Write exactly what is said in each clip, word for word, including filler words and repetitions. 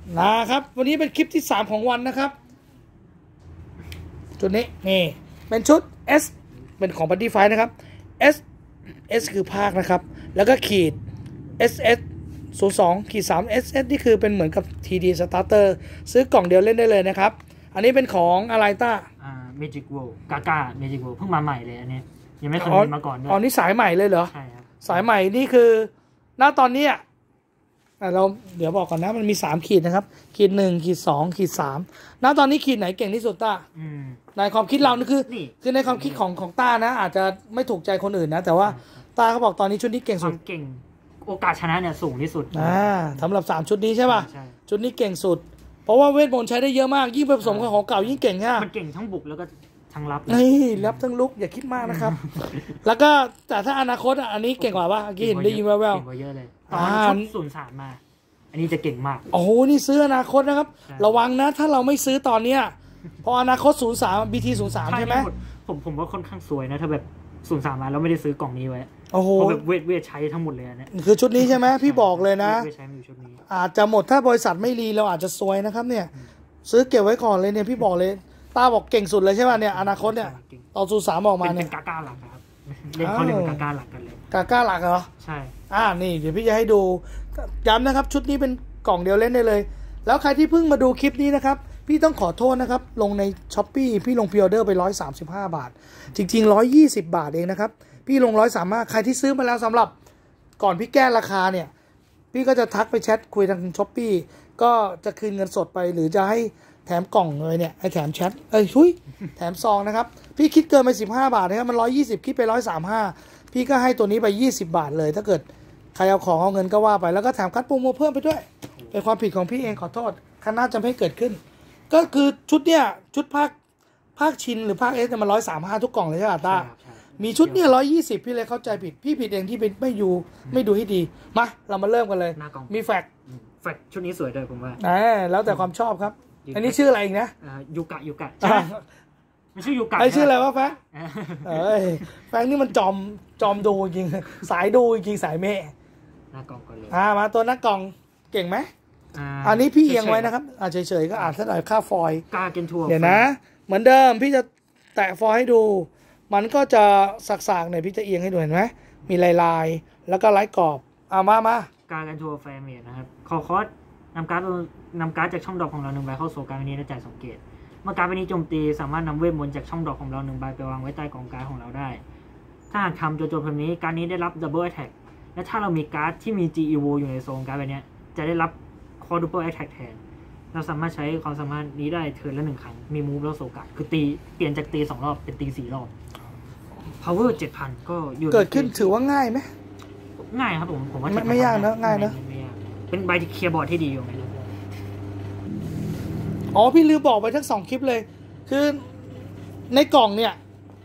นะครับวันนี้เป็นคลิปที่สามของวันนะครับชุดนี้นี่เป็นชุด S เป็นของ Buddy Fight นะครับ S S คือภาคนะครับแล้วก็ขีด เอส เอส ศูนย์ สอง ขีด สาม เอส เอส นี่คือเป็นเหมือนกับ ที ดี Starter ซื้อกล่องเดียวเล่นได้เลยนะครับอันนี้เป็นของอะไรต้าอ่า Magic World กากา Magic World เพิ่งมาใหม่เลยอันนี้ยังไม่เคยมีมาก่อนด้วยอ๋อนี่สายใหม่เลยเหรอใช่ครับสายใหม่นี่คือณตอนนี้เราเดี๋ยวบอกก่อนนะมันมีสามขีดนะครับขีดหนึ่งขีดสองขีดสามณตอนนี้ขีดไหนเก่งที่สุดต้าในความคิดเรานี่คือคือในความคิดของของต้านะอาจจะไม่ถูกใจคนอื่นนะแต่ว่าต้าเขาบอกตอนนี้ชุดนี้เก่งสุดเก่งโอกาสชนะเนี่ยสูงที่สุดอ่าสำหรับสามชุดนี้ใช่ป่ะชุดนี้เก่งสุดเพราะว่าเวทมนต์ใช้ได้เยอะมากยิ่งผสมกับของเก่ายิ่งเก่งฮะมันเก่งทั้งบุกแล้วก็ทั้งรับนี่รับทั้งลุกอย่าคิดมากนะครับแล้วก็แต่ถ้าอนาคตอันนี้เก่งกว่าป่ะเมื่อกี้เห็นได้ยินแววๆเก่งกว่าเยอะเลยตอนชุดศูนย์สามมาอันนี้จะเก่งมากโอ้โหนี่ซื้ออนาคตนะครับระวังนะถ้าเราไม่ซื้อตอนเนี้ยพออนาคตศูนย์สาม บี ที ศูนย์สามใช่ไหมผมผมว่าค่อนข้างสวยนะถ้าแบบศูนย์สามมาแล้วไม่ได้ซื้อกล่องนี้ไว้โอ้โหเพราะแบบเวทเวทใช้ทั้งหมดเลยนะคือชุดนี้ใช่ไหมพี่บอกเลยนะใช้อยู่ชุดนี้อาจจะหมดถ้าบริษัทไม่รีเราอาจจะซวยนะครับเนี่ยซื้อเก็บไว้ก่อนเลยเนี่ยพี่บอกเลยตาบอกเก่งสุดเลยใช่ไหมเนี่ยอนาคตเนี่ยตอนศูนย์สามออกมาเนี่ยเป็นกาก้าหลักครับเล่นเขาเล่นเป็นกาก้าหลักกันเลยกาก้าหลักเหรอใช่อ่านี่เดี๋ยวพี่จะให้ดูย้ำนะครับชุดนี้เป็นกล่องเดียวเล่นได้เลยแล้วใครที่เพิ่งมาดูคลิปนี้นะครับพี่ต้องขอโทษนะครับลงใน Shopee พี่ลงพรีออเดอร์ไปหนึ่งร้อยสามสิบห้าบาทจริงๆหนึ่งร้อยยี่สิบบาทเองนะครับพี่ลงหนึ่งร้อยสามสิบห้าใครที่ซื้อมาแล้วสำหรับก่อนพี่แก้ราคาเนี่ยพี่ก็จะทักไปแชทคุยทาง Shopee ก็จะคืนเงินสดไปหรือจะให้แถมกล่องเลยเนี่ยให้แถมแชทเอ้ยชุยแถมซองนะครับพี่คิดเกินไปสิบห้าบาทนะครับมันหนึ่งร้อยยี่สิบคิดไปหนึ่งร้อยสามสิบห้าพี่ก็ให้ตัวนี้ไปยี่สิบบาทเลยถ้าเกิดใครเอาของเอาเงินก็ว่าไปแล้วก็แถมคัดโปรโมเพิ่มไปด้วยเป็นความผิดของพี่เองขอโทษคณะจะไม่เกิดขึ้นก็คือชุดเนี้ยชุดภาคภาคชินหรือภาคเอสมันร้อยสามห้าทุกกล่องเลยใช่ไหมตามีชุดเนี้ยร้อยยี่สิบพี่เลยเข้าใจผิดพี่ผิดเองที่ไม่อยู่ไม่ดูให้ดีมาเรามาเริ่มกันเลยมีแฟกแฟกชุดนี้สวยด้วยผมว่าอ่าแล้วแต่ความชอบครับอันนี้ชื่ออะไรอีกนะยูกะยูกะไม่ชื่อยูกะไอชื่ออะไรวะแฟกเอ้ยแฟกนี่มันจอมจอมดูจริงสายดูจริงสายเมฆหน้ากล่องก่อนเลยอ่ามาตัวหน้ากล่องเก่งไหมอันนี้พี่เอียงไว้นะครับอ่าเฉยๆก็อ่านสักหน่อยค่าฟอยล์กาเกนทัวร์เดี๋ยวนะเหมือนเดิมพี่จะแตะฟอยล์ให้ดูมันก็จะสักๆเนี่ยพี่จะเอียงให้ดูเห็นไหมมีลายๆแล้วก็ลายกรอบเอามามากาเกนทัวร์แฟร์เมดนะครับคอคอสนำการ์ดนำการ์ดจากช่องดอกของเราหนึ่งใบเข้าโซการ์ดนี้และจ่ายสองเกตเมื่อการ์ดนี้โจมตีสามารถนำเวทมนต์จากช่องดอกของเราหนึ่งใบไปวางไว้ใต้กองการ์ดของเราได้ถ้าหากทำโจโจแบบนี้การนี้ได้รับดับเบิลแอทแทกและถ้าเรามีการ์ดที่มี จี อี โว อยู่ในโซนการ์ดแบบนี้จะได้รับคอร์ดูเปิลแอทแทกแทนเราสามารถใช้ความสามารถนี้ได้เทิร์นละหนึ่งครั้งมีมูฟแล้วโซกัดคือตีเปลี่ยนจากตีสองรอบเป็นตีสี่รอบ power เจ็ดพันก็อยู่เกิดขึ้นถือว่าง่ายไหมง่ายครับผมผมว่าไม่ยากนะง่ายนะเป็นใบที่เคลียร์บอร์ดที่ดีอยู่ไหมอ๋อพี่ลืมบอกไปทั้งสองคลิปเลยคือในกล่องเนี่ย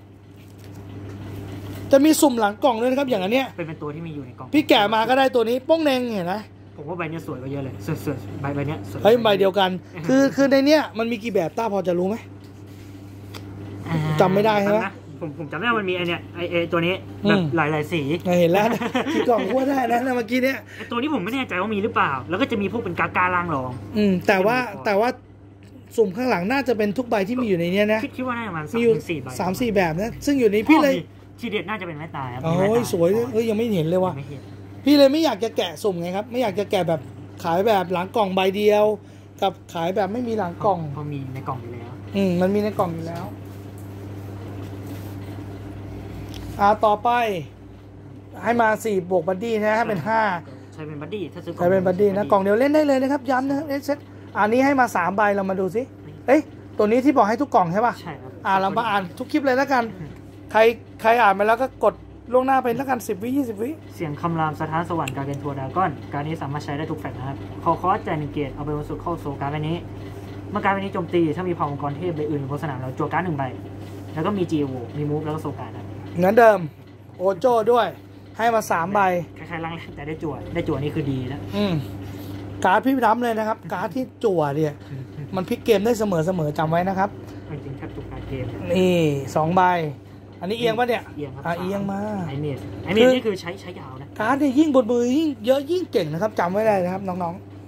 จะมีสุ่มหลังกล่องด้วยนะครับอย่างอันเนี้ยเป็นเป็นตัวที่มีอยู่ในกล่องพี่แกะมาก็ได้ตัวนี้ป้องแดงเห็นไหมผมว่าใบนี้สวยกว่าเยอะเลยสวยๆใบใบนี้สวยเฮ้ยใบเดียวกันคือคือในเนี้ยมันมีกี่แบบต้าพอจะรู้ไหมจำไม่ได้ใช่ไหมผมผมจำไม่ได้มันมีไอเนี้ยไอเอตัวนี้แบบหลายหลายสีเห็นแล้วที่กล่องว่าได้นะเมื่อกี้เนี้ยตัวนี้ผมไม่แน่ใจว่ามีหรือเปล่าแล้วก็จะมีพวกเป็นกาการ่างรองอืมแต่ว่าแต่ว่าสุ่มข้างหลังน่าจะเป็นทุกใบที่มีอยู่ในนี้นะคิดว่าน่าจะประมาณมีอยู่สามสี่แบบนะซึ่งอยู่ในพี่เลยทีเด็ดน่าจะเป็นไม้ตายโอ้ยสวยเฮ้ยยังไม่เห็นเลยว่ะพี่เลยไม่อยากจะแกะสุ่มไงครับไม่อยากจะแกะแบบขายแบบหลังกล่องใบเดียวกับขายแบบไม่มีหลังกล่องเพราะมีในกล่องอยู่แล้วอืมมันมีในกล่องอยู่แล้วอ่าต่อไปให้มาสี่บวกบัดดี้นะให้เป็นห้าใช้เป็นบัดดี้ถ้าซื้อใช้เป็นบัดดี้นะกล่องเดียวเล่นได้เลยนะครับย้ำนะเอสเซตอันนี้ให้มาสามใบเรามาดูสิเอ้ยตัวนี้ที่บอกให้ทุกกล่องใช่ป่ะใช่ครับอ่าเรามาอ่านทุกคลิปเลยแล้วกันใครใครอ่านไปแล้วก็กดล่วงหน้าไปแล้วกันสิบวิยี่สิบวิเสียงคำรามสถานสวรรค์การเกนทัวร์ดากอนการนี้สามารถใช้ได้ทุกแฟกนะครับคอคอสจ่ายหนึ่งเกตเอาไปบนสุดเข้าโซการ์ดใบนี้เมื่อการ์ดใบนี้โจมตีถ้ามีเผ่ามังกรเทพใบอื่นบนสนามเราจั่วการ์ดหนึ่งใบแล้วก็มีจีโอมีมูฟแล้วก็โซการ์ดเหมือนเดิมโอโจ้ด้วยให้มาสามใบคล้ายๆล่างแต่ได้จั่วได้จั่วนี่คือดีแล้วอืมการ์ดพี่ย้ำเลยนะครับการ์ดที่จั่วเนี่ยมันพลิกเกมได้เสมอเสมอจำไว้นะครับจริงๆแทบทุกการเกมนี่สองใบอันนี้เอียงป่ะเนี่ยเอียงครับอ่ะเอียงมาไอเมสไอเมสนี่คือใช้ใช้ยาวนะการ์ดเนี่ยยิ่งบนมือยิ่งเยอะยิ่งเก่งนะครับจำไว้ได้นะครับน้องๆ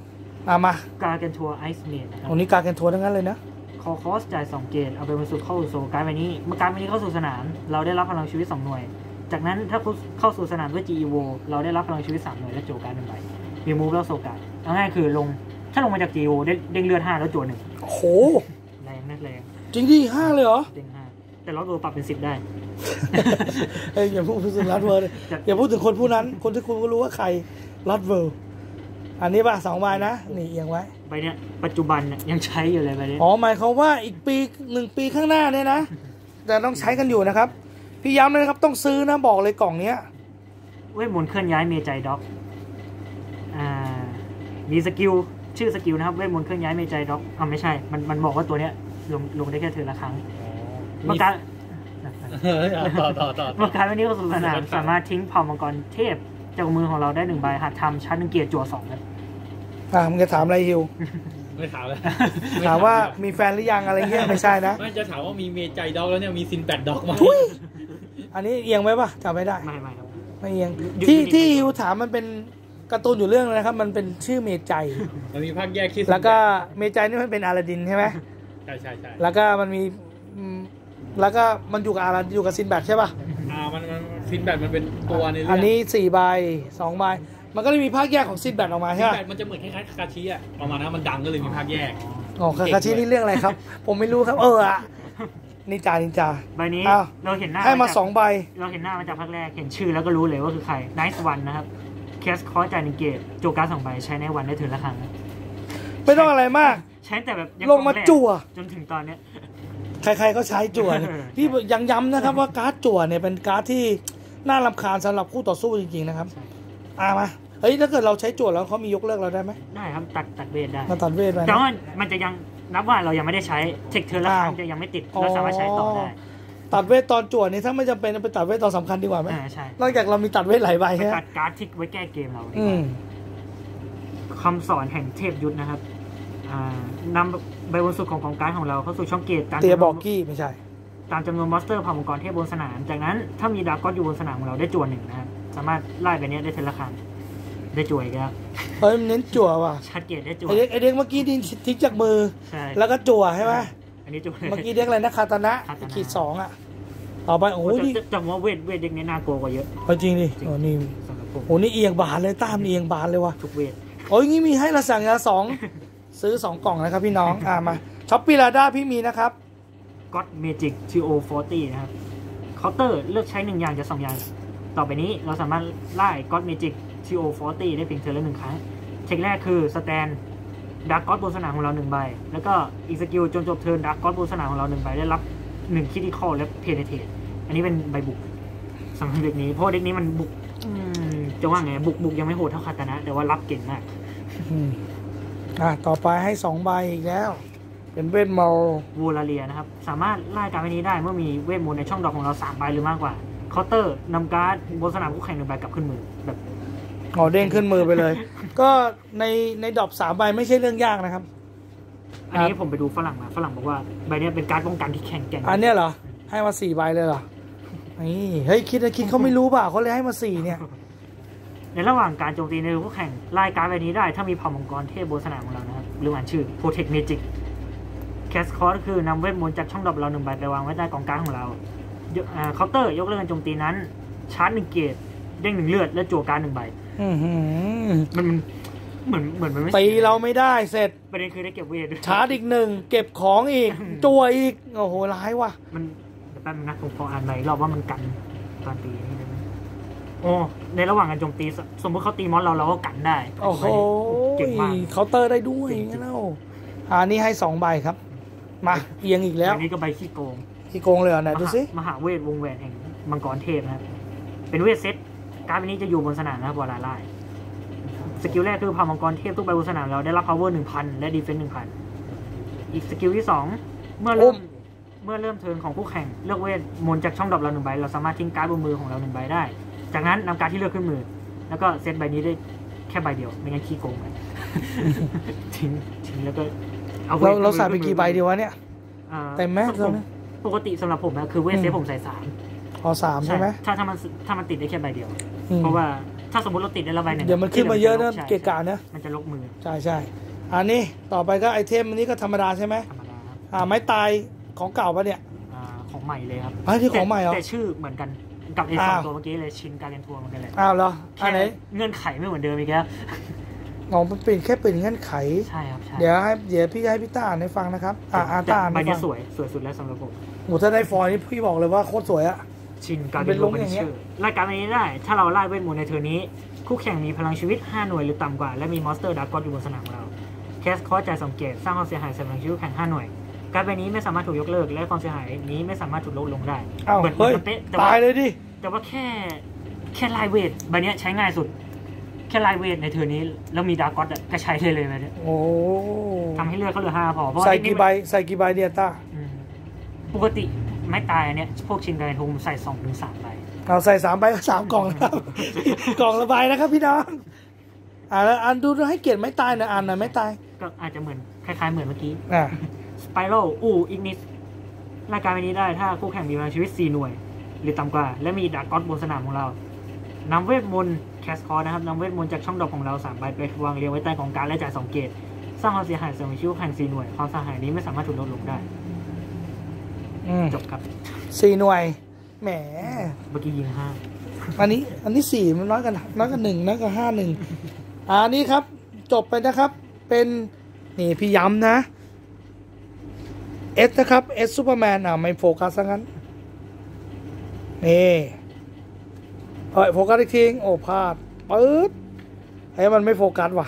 อ่ะมาการ์เกนทัวร์ไอซ์เมดนะครับวันนี้การแข่งทัวร์ทั้งนั้นเลยนะคอคอสจ่ายสองเกตเอาไปบรรจุเข้าสู่การ์ดใบนี้เมื่อการ์ดใบนี้เข้าสู่สนามเราได้รับพลังชีวิตสองหน่วยจากนั้นถ้าเข้าสู่สนามด้วย จี อี โว เราได้รับพลังชีวิตสามหน่วยและโจการ์ดหนึ่งใบรีมูฟแล้วโซการ์ดเอาง่ายคือลงถ้าลงมาจาก จี อี โว ได้เด้งเลือดห้าแล้วโจหนึ่งโอ้โหแรงนักแรงจริงดิห้าเลยเหรอเด้งห้าแต่ล็อตโดปรับเป็นสิบได้เอ้ยอย่าพูดถึงลัดเวิร์ดอย่าพูดถึงคนผู้นั้นคนที่คุณก็รู้ว่าใครลัดเวิร์ดอันนี้ป่ะสองใบนะนี่เอียงไว้ใบเนี้ยปัจจุบันเนี่ยยังใช้อยู่เลยใบนี้อ๋อหมายความว่าอีกปีหนึ่งปีข้างหน้าเนี่ยนะแต่ต้องใช้กันอยู่นะครับพี่ย้ำเลยนะครับต้องซื้อนะบอกเลยกล่องเนี้ยเวทมนต์เคลื่อนย้ายเมจัยด็อกอ่ามีสกิลชื่อสกิลนะครับเวทมนต์เคลื่อนย้ายเมจัยด็อกอ่าไม่ใช่มันมันบอกว่าตัวเนี้ยลงลงได้แค่เธอละครั้งเมื่อการต่อต่อต่อเมื่อการวันนี้เข้าสู่สนามสามารถทิ้งเผ่ามังกรเทพจากมือของเราได้หนึ่งใบหากทำชั้นหนึ่งเกียร์จั่วสองครับอ่ามึงจะถามอะไรฮิวไม่ถามเลยถามว่ามีแฟนหรือยังอะไรเงี้ยไม่ใช่นะไม่จะถามว่ามีเมจัยด็อกแล้วเนี่ยมีซินแปดด็อกมาอันนี้เอียงไว้ป่ะจำไม่ได้ไม่ไม่ครับไม่เอียงที่ที่ฮิวถามมันเป็นการ์ตูนอยู่เรื่องนะครับมันเป็นชื่อเมจัยมันมีภาคแยกที่แล้วก็เมจัยนี่มันเป็นอาลาดินใช่ไหมใช่ใช่ใช่แล้วก็มันมีแล้วก็มันอยู่กับอาลาอยู่กับซินแบทใช่ป่ะอ่ามันมันซินแบทมันเป็นตัวในเรื่องอันนี้สี่ใบสองใบมันก็เลยมีภาคแยกของซินแบทออกมาใช่ไหมซินแบทมันจะเหมือนคล้ายๆคาคาชิอ่ะประมาณนั้นมันดังก็เลยมีภาคแยกอ๋อคาคาชินี่เรื่องอะไรครับ ผมไม่รู้ครับเอออะนิจานิจาใบนี้เราเห็นหน้าให้มาสองใบเราเห็นหน้ามาจากภาคแรกเห็นชื่อแล้วก็รู้เลยว่าคือใครไนท์วันนะครับแคสคอร์จ่ายหนึ่งเกตโจการ์ดสองใบใช้ในวันได้ถึงละครั้งไม่ต้องอะไรมากใช้แต่แบบลงมาจั่วจนถึงตอนเนี้ยใครๆก็ใช้จั่วที่ยังย้ำนะครับว่าการ์ดจั่วเนี่ยเป็นการ์ดที่น่ารำคาญสำหรับคู่ต่อสู้จริงๆนะครับอ่ะมาเฮ้ยถ้าเกิดเราใช้จั่วแล้วเขามียกเลิกเราได้ไหมได้ครับตัดตัดเวทได้ตัดเวทไปแต่ว่ามันจะยังนับว่าเรายังไม่ได้ใช้เทคเทอร์ละครั้งจะยังไม่ติดเราสามารถใช้ต่อได้ตัดเวทตอนจั่วนี่ถ้าไม่จำเป็นไปตัดเวทตอนสำคัญดีกว่าไหมใช่นอกจากเรามีตัดเวทหลายใบตัดการ์ดทิกไว้แก้เกมเราคำสอนแห่งเทพยุทธนะครับนำใบบนสุดของกองการ์ดของเราเข้าสู่ช่องเกตตามเตียบอกกี้ไม่ใช่ตามจำนวนมอนสเตอร์เผ่ามังกรเทพบนสนามจากนั้นถ้ามีดาร์กก็อยู่บนสนามของเราได้จั่วหนึ่งนะครับสามารถไล่ไปนี้ได้เทละครั้งได้จั่วอีกแล้วเฮ้ยเน้นจั่วว่ะชัดเกตได้จั่วไอเด็กไอเด็กเมื่อกี้ดินทิ้งจากมือแล้วก็จั่วใช่ไหมอันนี้จั่วเมื่อกี้เด็กอะไรนะคาตานะขีดสองอ่ะต่อไปโอ้ยจำว่าเวทเวทเด็กนี้น่ากลัวกว่าเยอะจริงดิโอ้นี่โอ้นี่เอียงบานเลยตามเอียงบานเลยว่ะทุกเวทโอ้ยงี้มีให้ละสั่งยาสองซื้อสองกล่องนะครับพี่น้องอ่ามาช็อปปี้ลาด้าพี่มีนะครับก็อดเมจิก ที โอ สี่สิบ นะครับเคาน์เตอร์เลือกใช้หนึ่งอย่างจากสองอย่างต่อไปนี้เราสามารถไล่ก็อดเมจิก ที โอ สี่สิบ ได้เพียงเทอร์ละหนึ่งครั้งเทคแรกคือสแตนดาร์กก็อดบนสนามของเราหนึ่งใบแล้วก็อีกสกิลจนจบเทิร์นดาร์กก็อดบนสนามของเราหนึ่งใบได้รับหนึ่งคิติคอลและเพเนเทตอันนี้เป็นใบบุกสำหรับเด็กนี้เพราะเด็กนี้มันบุกจะว่าไงบุกบุกยังไม่โหดเท่าคาตานะแต่ว่ารับเก่งมากอ่ะต่อไปให้สองใบอีกแล้วเป็นเวทมอลวูลาเลียนะครับสามารถไล่การ์ดนี้ได้เมื่อมีเวทมนต์ในช่องดอกของเราสามใบหรือมากกว่าเคาน์เตอร์นำการ์ดบนสนามคู่แข่งหนึ่งใบกลับขึ้นมือแบบอ๋อเด้งขึ้นมือไปเลย ก็ในในดอกสามใบไม่ใช่เรื่องยากนะครับอันนี้ผมไปดูฝรั่งมาฝรั่งบอกว่าใบนี้เป็นการ์ดป้องกันที่แข็งแกร่งอันนี้เหรอให้มาสี่ใบเลยเหรอนี่เฮ้ยคิดนะคิดเขาไม่รู้เปล่าเขาเลยให้มาสี่เนี่ยในระหว่างการโจมตีในคู่แข่งไล่การ์ดใบนี้ได้ถ้ามีเผ่ามังกรเทพบนสนามของเรานะครับหรืออ่านชื่อ Protect Magic แคสคอร์คือนำเวทมนต์จากช่องดอกเราหนึ่งใบไปวางไว้ใต้กองการ์ดของเราเคาน์เตอร์ยกเลิกการโจมตีนั้นชาร์จหนึ่งเกตเด้งหนึ่งเลือดและจั่วการ์ดหนึ่งใบมันเหมือนเหมือนมันไม่ตีเราไม่ได้เสร็จประเด็นคือได้เก็บเวทชาร์จอีกหนึ่งเก็บของอีกจั่วอีกโอ้โหร้ายว่ะมันแต่แป๊บนึงนะผมพออ่านใบรอบว่ามันกันตอนตีนี่นะโอ้ในระหว่างการโจมตีสมมติเขาตีมอสเราเราก็กันได้โอ้โหเก่งมากเคาน์เตอร์ได้ด้วยงั้นเล่าอันนี้ให้สองใบครับมาเอียงอีกแล้วอันนี้ก็ใบขี้โกงขี้โกงเลยเหรอไหนดูสิมหาเวทวงแหวนแห่งมังกรเทพนะครับเป็นเวทเซตการ์ดนี้จะอยู่บนสนามนะครับเวลาไล่สกิลแรกคือพามังกรเทพทุกใบบนสนามเราได้รับ power หนึ่งพันและ defense หนึ่งพันอีกสกิลที่สองเมื่อเริ่มเมื่อเริ่มเทิร์นของคู่แข่งเลือกเวทมนต์จากช่องดรอปเราหนึ่งใบเราสามารถทิ้งการ์ดบนมือของเราหนึ่งใบได้จากนั้นนำการ์ดที่เลือกขึ้นมือแล้วก็เซตใบนี้ได้แค่ใบเดียวไม่งั้นขี้โกงไปทิ้งทิ้งแล้วก็เอาเราเราใส่ไปกี่ใบดีวะเนี่ยเต็มไหมปกติสำหรับผมนะคือเวทเซฟผมใส่สามพอสามใช่ไหมถ้าถ้ามันถ้ามันติดได้แค่ใบเดียวเพราะว่าถ้าสมมติเราติดได้ละใบหนึ่งเดี๋ยวมันขึ้นมาเยอะนะเกะกะนะมันจะลกมือใช่ใช่อันนี้ต่อไปก็ไอเทมอันนี้ก็ธรรมดาใช่ไหมธรรมดาครับอ่าไม้ตายของเก่าปะเนี่ยอ่าของใหม่เลยครับอ่าที่ของใหม่เหรอแต่แต่ชื่อเหมือนกันกับไอ้สองอ้าวตัวเมื่อกี้เลยชินการเรนทัวร์เหมือนกันเลยอ้าวเหรออัแค่นไหนเงื่อนไขไม่เหมือนเดิมอีกแล้วอ๋อมันเป็นแค่เป็นเงื่อนไขใช่ครับใช่เดี๋ยวให้เดี๋ยวพี่จะให้พี่ต้าอ่านให้ฟังนะครับอ่าอ่าแต่ต้าอ่านใบให้เนี้ฟัยงสวยสวยสุดแล้วสำหรับผมโอ้ถ้าได้ฟอยล์นี่พี่บอกเลยว่าโคตรสวยอะชินการเป็เรนนทัลุวคร์อย่างเงี้ยชื่อรายการนี้ได้ ถ้าเราไล่เวทมนต์ในเทอร์นี้ คู่แข่งมีพลังชีวิตห้าหน่วยหรือต่ำกว่าและมีมอนสเตอร์ดาร์กอนอยู่บนสนามของเราแคสคอร์สจ่ายสองเกตสร้างความเสียหายใส่พลังชีวิตแข่งห้าหน่วยการใบนี้ไม่สามารถถูกยกเลิกและความเสียหายนี้ไม่สามารถถูกลดลงได้อ้าวเหมือนเฮ้ยเหมือนเป๊ะแต่ตาว่ายเลยดิแต่ว่าแค่แค่ไลน์เวทใบเนี้ยใช้ง่ายสุด แค่ไลน์เวทในเทอร์นี้แล้วมีดาร์กอนก็ใช้ได้เลยใบเนี้ยโอ้ทำให้เลือดเขาเหลือห้าพอเพราะว่าใส่ไอ้นี่กี่ใบใส่กี่ใบเนี่ยต้าอืมปกติไม่ตายอันเนี้ยพวกชินการเรนทัวร์ผมใส่สองถึงสามใบเอาใส่สามใบก็สามกล่องนะครับ กล่องละใบนะครับพี่น้องอ่าแล้วอันดูให้เกียรติไม่ตายนะอันนะไม่ตายก็อาจจะเหมือนคล้ายๆเหมือนเมื่อกี้อ่าสไปรัลอูอิกนิสรายการนี้ได้ถ้าคู่แข่งมีพลังชีวิตสี่หน่วย หรือต่ำกว่า และมีดาร์กอนบนสนามของเรานำเวทมนต์แคสคอร์นะครับนำเวทมนต์จากช่องดอกของเราสามใบไปวางเรียงไว้ใต้กองการดและจ่ายสองเกตสร้างความเสียหายเสริมชีวิตแข่งสี่หน่วยความเสียหายนี้ไม่สามารถถูกลดลงได้อืมจบครับสี่หน่วยแหมเมื่อกี้ยิงห้าอันนี้อันนี้สี่มันน้อยกันน้อยกันหนึ่งน้อยกันห้าหนึ่งอ่านี่ครับ จบไปนะครับ เป็นนี่พี่ย้ำนะเอสนะครับเอสซูเปอร์แมนอ่ะไม่โฟกัสซะงั้นนี่เฮ้ยโฟกัสอีกทีโอ้พลาดปื๊ดไอ้มันไม่โฟกัสว่ะ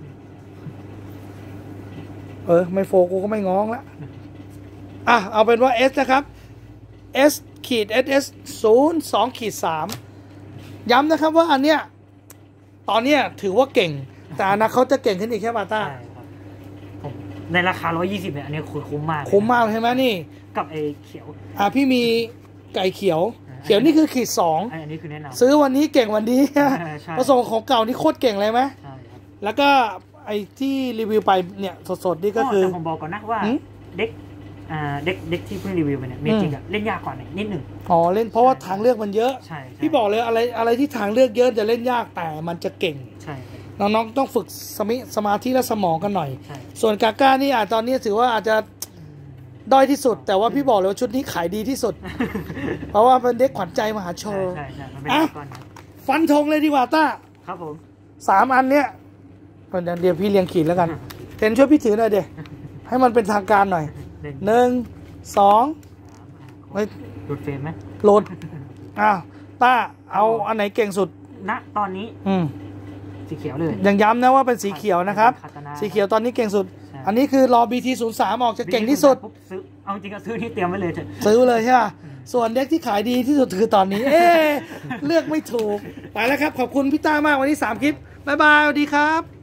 เออไม่โฟกูก็ไม่ง้องละอ่ะเอาเป็นว่า S นะครับ S ขีด S S ศูนย์สองขีดสามย้ำนะครับว่าอันเนี้ยตอนเนี้ยถือว่าเก่งแต่อนาคตจะเก่งขึ้นอีกใช่ป่ะต้าใช่ครับผมในราคาหนึ่งร้อยยี่สิบเนี่ยอันนี้คือคุ้มมากเลยคุ้มมากใช่ไหมนี่กับไอ้เขียวอ่ะพี่มีไก่เขียว เขียวนี่คือขีดสองอันนี้คือแนะนำซื้อวันนี้เก่งวันนี้ใช่ผสมของเก่านี่โคตรเก่งเลยไหมใช่ครับแล้วก็ไอ้ที่รีวิวไปเนี่ยสดๆนี่ก็คือแต่ผมบอกก่อนนะว่าหืมเด็กอ่าเด็กเด็กที่เพิ่งรีวิวไปเนี่ยเมจิกอะเล่นยากกว่าหน่อยนิดหนึ่งอ๋อเล่นเพราะว่าทางเลือกมันเยอะใช่ใช่พี่บอกเลยอะไรอะไรที่ทางเลือกเยอะจะเล่นยากแต่มันจะเก่งใช่ครับน้องๆต้องฝึกสมิสมาธิและสมองกันหน่อยใช่ส่วนกาก้านี่อาจตอนนี้ถือว่าอาจจะด้อยที่สุด แต่ว่าพี่บอกเลยว่าชุดนี้ขายดีที่สุด เพราะว่าเป็นเด็กขวัญใจมหาชใช่นใช่ใช่มันเป็นอ่ะก้อนนะฟันธงเลยดีกว่าต้าครับผมสามอันเนี้ยเดี๋ยวเดี๋ยวพี่เรียงขีดแล้วกันเทนช่วยพี่ถือหน่อยเดี๋ยวให้มันเป็นทางการหน่อยเล่นหนึ่งสองเฮ้ยหลุดเฟรมไหมโหลดอ้าวต้าเอาอันไหนเก่งสุดณตอนนี้อืมสีเขียวเลยยังย้ำนะว่าเป็นสีเขียวนะครับคาตานะสีเขียวตอนนี้เก่งสุดใช่อันนี้คือรอ บี ที ศูนย์สาม ออกจะเก่งที่สุดปุ๊บซื้อเอาจริงก็ซื้อที่เตรียมไว้เลยเถอะซื้อเลยใช่ป่ะ ส่วนเด็กที่ขายดีที่สุดคือตอนนี้ เอ๊ะเลือกไม่ถูก ไปแล้วครับ ขอบคุณพี่ต้ามากวันนี้สามคลิป บ๊ายบาย สวัสดีครับ